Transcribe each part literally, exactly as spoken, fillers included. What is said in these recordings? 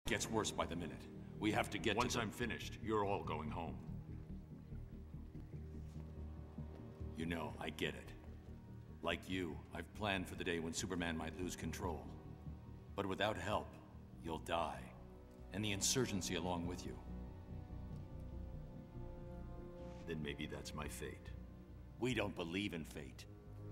Gets worse by the minute. We have to get Once to I'm finished, you're all going home. You know, I get it. Like you, I've planned for the day when Superman might lose control. But without help, you'll die. And the insurgency along with you. Then maybe that's my fate. We don't believe in fate.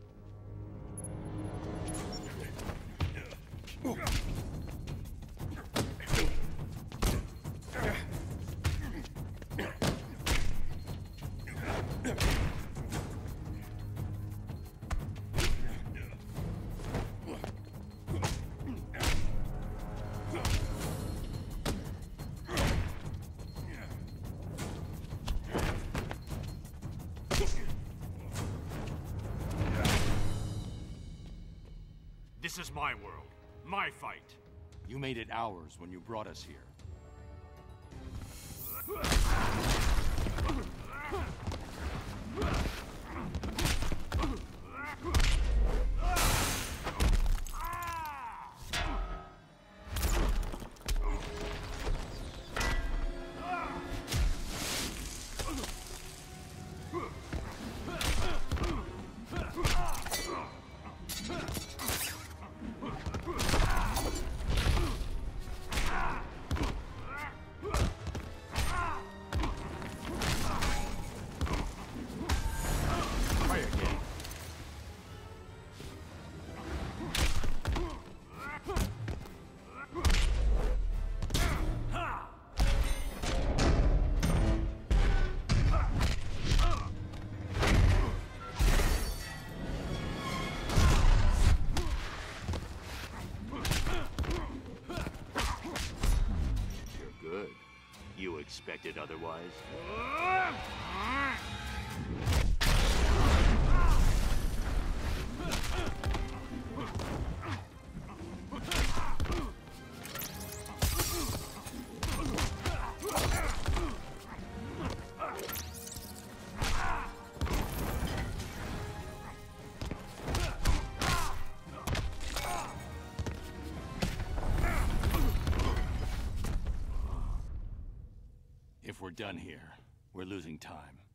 This is my world, my fight. You made it ours when you brought us here. You expected otherwise? If we're done here, we're losing time.